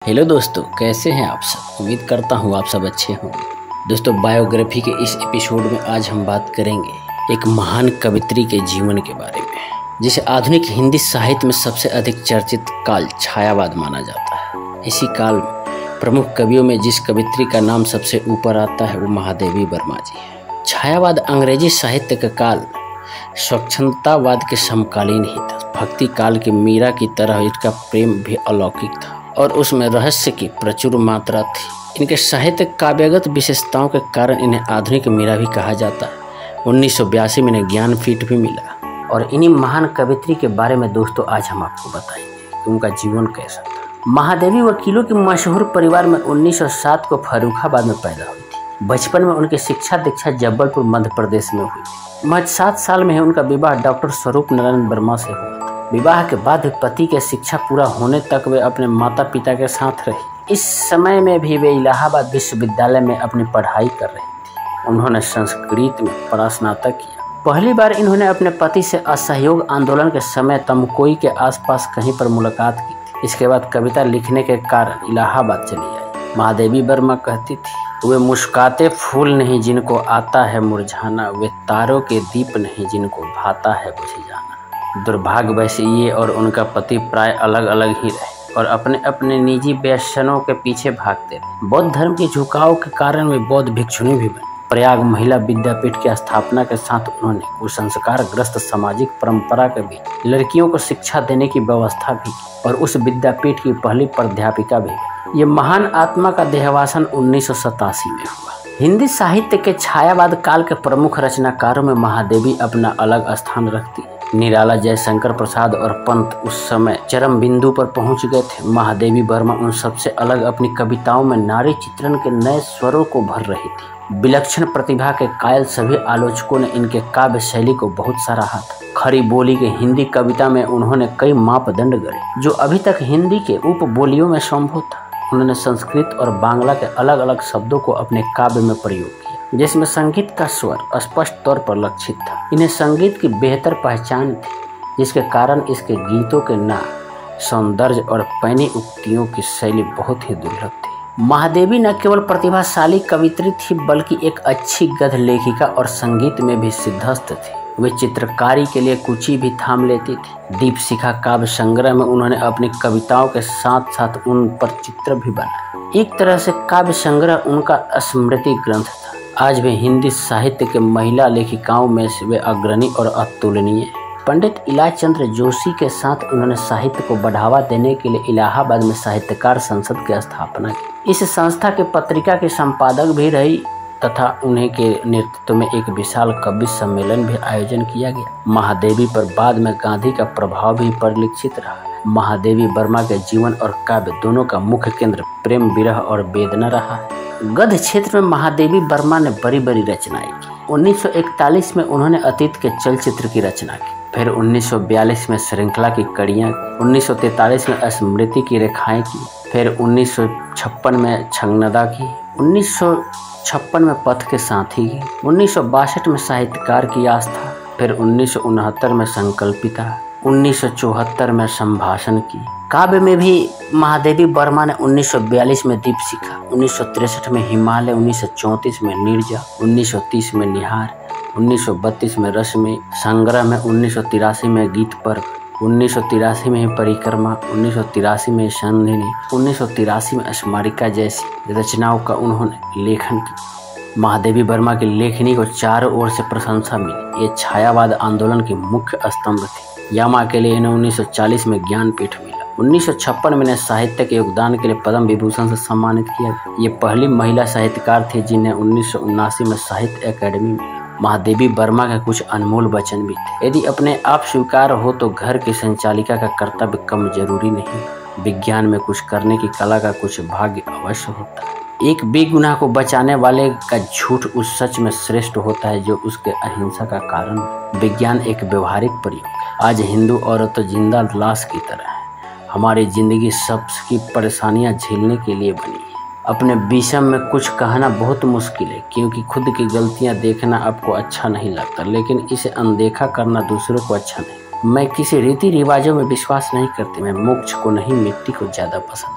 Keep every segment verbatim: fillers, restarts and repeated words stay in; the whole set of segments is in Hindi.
हेलो दोस्तों, कैसे हैं आप सब। उम्मीद करता हूँ आप सब अच्छे हों। दोस्तों, बायोग्राफी के इस एपिसोड में आज हम बात करेंगे एक महान कवित्री के जीवन के बारे में, जिसे आधुनिक हिंदी साहित्य में सबसे अधिक चर्चित काल छायावाद माना जाता है। इसी काल प्रमुख कवियों में जिस कवित्री का नाम सबसे ऊपर आता है वो महादेवी वर्मा जी है। छायावाद अंग्रेजी साहित्य का काल स्वच्छंदतावाद के समकालीन ही था। भक्ति काल के मीरा की तरह इसका प्रेम भी अलौकिक था और उसमें रहस्य की प्रचुर मात्रा थी। इनके साहित्य काव्यगत विशेषताओं के कारण इन्हें आधुनिक मीरा भी कहा जाता है। उन्नीस सौ बयासी में इन्हें ज्ञानपीठ भी मिला। और इन्हीं महान कवित्री के बारे में दोस्तों आज हम आपको बताएंगे कि उनका जीवन कैसा था। महादेवी वकीलों के मशहूर परिवार में उन्नीस सौ सात को फर्रुखाबाद में पैदा हुई थी। बचपन में उनकी शिक्षा दीक्षा जबलपुर मध्य प्रदेश में हुई थी। महज सात साल में ही उनका विवाह डॉक्टर स्वरूप नारायण वर्मा से हुआ। विवाह के बाद पति के शिक्षा पूरा होने तक वे अपने माता पिता के साथ रही। इस समय में भी वे इलाहाबाद विश्वविद्यालय में अपनी पढ़ाई कर रही थी। उन्होंने संस्कृत में स्नातक किया। पहली बार इन्होंने अपने पति से असहयोग आंदोलन के समय तमकोई के आसपास कहीं पर मुलाकात की थी। इसके बाद कविता लिखने के कारण इलाहाबाद चली आई। महादेवी वर्मा कहती थी, वे मुस्काते फूल नहीं जिनको आता है मुरझाना, वे तारों के दीप नहीं जिनको भाता है बुझ जाना। दुर्भाग्य वैसे ये और उनका पति प्राय अलग अलग ही रहे और अपने अपने निजी व्यसनों के पीछे भागते रहे। बौद्ध धर्म के झुकाव के कारण वे बौद्ध भिक्षुणी भी बने। प्रयाग महिला विद्यापीठ की स्थापना के साथ उन्होंने कुसंस्कार ग्रस्त सामाजिक परंपरा के बीच लड़कियों को शिक्षा देने की व्यवस्था भी की और उस विद्यापीठ की पहली प्राध्यापिका भी बनी। ये महान आत्मा का देहावसान उन्नीस सौ सतासी में हुआ। हिंदी साहित्य के छायावाद काल के प्रमुख रचनाकारों में महादेवी अपना अलग स्थान रखती है। निराला, जयशंकर प्रसाद और पंत उस समय चरम बिंदु पर पहुंच गए थे। महादेवी वर्मा उन सबसे अलग अपनी कविताओं में नारी चित्रण के नए स्वरों को भर रही थी। विलक्षण प्रतिभा के कायल सभी आलोचकों ने इनके काव्य शैली को बहुत सराहा था। खरी बोली के हिंदी कविता में उन्होंने कई मापदंड गढ़े जो अभी तक हिंदी के उपबोलियों में संभव था। उन्होंने संस्कृत और बांग्ला के अलग अलग शब्दों को अपने काव्य में प्रयोग किया, जिसमें संगीत का स्वर स्पष्ट तौर पर लक्षित था। इन्हें संगीत की बेहतर पहचान थी, जिसके कारण इसके गीतों के नाम, सौंदर्य और पैनी उक्तियों की शैली बहुत ही दुर्लभ थी। महादेवी न केवल प्रतिभाशाली कवित्री थी बल्कि एक अच्छी गद्य लेखिका और संगीत में भी सिद्धहस्त थी। वे चित्रकारी के लिए कुची भी थाम लेती थी। दीपशिखा काव्य संग्रह में उन्होंने अपनी कविताओं के साथ साथ उन पर चित्र भी बनाए। एक तरह से काव्य संग्रह उनका स्मृति ग्रंथ था। आज वे हिंदी साहित्य के महिला लेखिकाओं में से वे अग्रणी और अतुलनीय हैं। पंडित इलाचंद्र जोशी के साथ उन्होंने साहित्य को बढ़ावा देने के लिए इलाहाबाद में साहित्यकार संसद की स्थापना की। इस संस्था के पत्रिका के संपादक भी रही तथा उन्हीं के नेतृत्व में एक विशाल कवि सम्मेलन भी आयोजन किया गया। महादेवी पर बाद में गांधी का प्रभाव भी परिलक्षित रहा। महादेवी वर्मा के जीवन और काव्य दोनों का मुख्य केंद्र प्रेम, विरह और वेदना रहा है। गद्य क्षेत्र में महादेवी वर्मा ने बड़ी बड़ी रचनाएं की। उन्नीस सौ इकतालीस में उन्होंने अतीत के चलचित्र की रचना की। फिर उन्नीस सौ बयालीस में श्रृंखला की कड़ियाँ, उन्नीस सौ तैंतालीस में स्मृति की रेखाएं की, फिर उन्नीस सौ छप्पन में छंगनदा की, उन्नीस सौ छप्पन में पथ के साथी की, उन्नीस सौ बासठ में साहित्यकार की आस्था, फिर उन्नीस सौ उनहत्तर में संकल्पिता, उन्नीस सौ चौहत्तर में संभाषण की। काव्य में भी महादेवी वर्मा ने उन्नीस सौ बयालीस में दीपशिखा, उन्नीस सौ तिरसठ में हिमालय, उन्नीस सौ चौंतीस में नीरजा, उन्नीस सौ तीस में निहार, उन्नीस सौ बत्तीस में रश्मि संग्रह में, उन्नीस सौ तिरासी में गीत पर, उन्नीस सौ तिरासी में परिक्रमा, उन्नीस सौ तिरासी में संधिनी, उन्नीस सौ तिरासी में स्मारिका जैसी रचनाओं का उन्होंने लेखन किया। महादेवी वर्मा की लेखनी को चारों ओर से प्रशंसा मिली। ये छायावाद आंदोलन की मुख्य स्तंभ थी। यामा के लिए इन्हें उन्नीस सौ चालीस में ज्ञानपीठ मिला। उन्नीस सौ छप्पन में इन्हें साहित्य के योगदान के लिए पद्म विभूषण से सम्मानित किया गया। ये पहली महिला साहित्यकार थी जिन्हें उन्नीस सौ उन्नासी में साहित्य अकादमी मिला। महादेवी वर्मा के कुछ अनमोल वचन भी थे। यदि अपने आप स्वीकार हो तो घर की संचालिका का कर्तव्य कम जरूरी नहीं। विज्ञान में कुछ करने की कला का कुछ भाग्य अवश्य होता है। एक बेगुनाह को बचाने वाले का झूठ उस सच में श्रेष्ठ होता है जो उसके अहिंसा का कारण है। विज्ञान एक व्यवहारिक प्रयोग है। आज हिंदू औरत तो जिंदा लाश की तरह है। हमारी जिंदगी सबकी परेशानियां झेलने के लिए बनी है। अपने विषम में कुछ कहना बहुत मुश्किल है क्योंकि खुद की गलतियां देखना आपको अच्छा नहीं लगता, लेकिन इसे अनदेखा करना दूसरों को अच्छा नहीं। मैं किसी रीति रिवाजों में विश्वास नहीं करती। मैं मोक्ष को नहीं, मिट्टी को ज्यादा पसंद करती।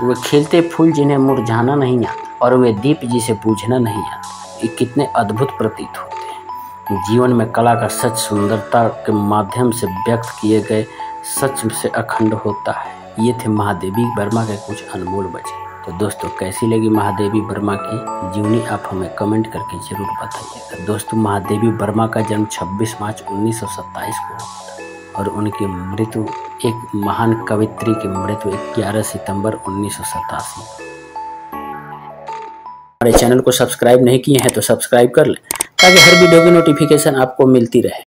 वे खिलते फूल जिन्हें मुरझाना नहीं आता और वे दीप जिसे बुझना नहीं आता। ये कितने अद्भुत प्रतीत होते हैं। जीवन में कला का सच सुंदरता के माध्यम से व्यक्त किए गए सच से अखंड होता है। ये थे महादेवी वर्मा के कुछ अनमोल वचन। तो दोस्तों, कैसी लगी महादेवी वर्मा की जीवनी, आप हमें कमेंट करके जरूर बताइएगा। दोस्तों, महादेवी वर्मा का जन्म छब्बीस मार्च उन्नीस सौ सत्ताईस को हुआ था और उनकी मृत्यु, एक महान कवित्री की मृत्यु ग्यारह सितंबर उन्नीस सौ सतासी। हमारे चैनल को सब्सक्राइब नहीं किए हैं तो सब्सक्राइब कर लें ताकि हर वीडियो की नोटिफिकेशन आपको मिलती रहे।